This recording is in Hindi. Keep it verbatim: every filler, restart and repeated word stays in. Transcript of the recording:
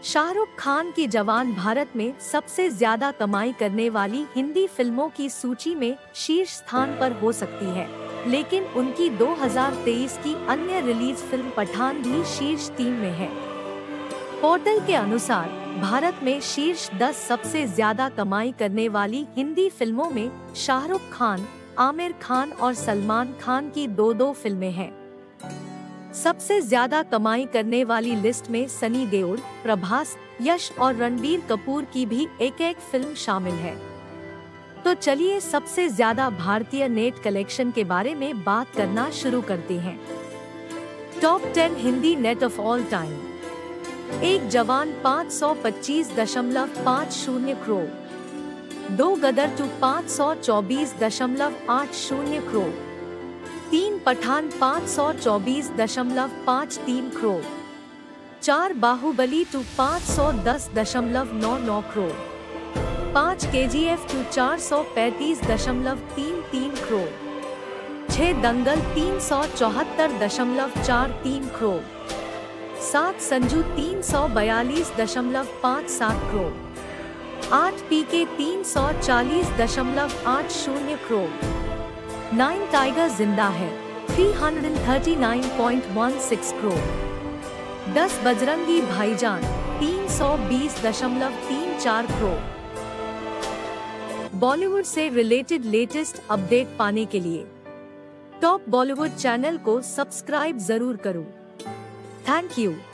शाहरुख खान की जवान भारत में सबसे ज्यादा कमाई करने वाली हिंदी फिल्मों की सूची में शीर्ष स्थान पर हो सकती है, लेकिन उनकी दो हज़ार तेईस की अन्य रिलीज फिल्म पठान भी शीर्ष तीन में है। पोर्टल के अनुसार भारत में शीर्ष दस सबसे ज्यादा कमाई करने वाली हिंदी फिल्मों में शाहरुख खान, आमिर खान और सलमान खान की दो दो फिल्में हैं। सबसे ज्यादा कमाई करने वाली लिस्ट में सनी देओल, प्रभास, यश और रणबीर कपूर की भी एक एक फिल्म शामिल है। तो चलिए सबसे ज्यादा भारतीय नेट कलेक्शन के बारे में बात करना शुरू करते हैं। Top ten Hindi net of all time. एक जवान पाँच सौ पच्चीस दशमलव पाँच शून्य करोड़, दो गदर टू पाँच सौ चौबीस दशमलव आठ शून्य करोड़, तीन पठान पाँच सौ चौबीस दशमलव पाँच तीन करोड़, चार बाहुबली टू पाँच सौ दस दशमलव नौ नौ करोड़, पाँच केजीएफ टू चार सौ पैंतीस दशमलव तीन तीन करोड़, छह दंगल तीन सौ चौहत्तर दशमलव चार तीन करोड़, सात संजू तीन सौ बयालीस दशमलव पाँच सात करोड़, आठ पीके तीन सौ चालीस दशमलव आठ शून्य करोड़, नाइन टाइगर जिंदा है तीन सौ उनतालीस पॉइंट एक छह करोड़, दस बजरंगी भाईजान तीन सौ बीस दशमलव तीन चार करोड़। बॉलीवुड से रिलेटेड लेटेस्ट अपडेट पाने के लिए टॉप बॉलीवुड चैनल को सब्सक्राइब जरूर करो। Thank you.